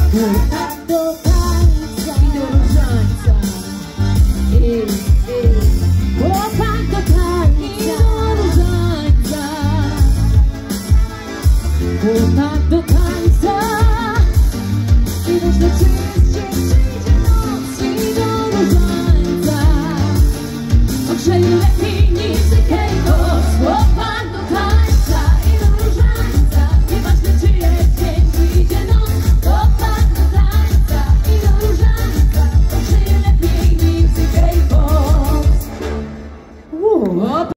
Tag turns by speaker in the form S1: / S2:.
S1: Chłopak do tańca i do różańca. Chłopak do tańca i do różańca. Chłopak do tańca i myślę, czy przyjdzie noc i do różańca. Ogrzeje lepiej niż K-Box. Chłopak do tańca i do różańca. Nieważne, czy jest dzień, przyjdzie noc. Chłopak do tańca i do różańca. Ogrzeje lepiej niż K-Box.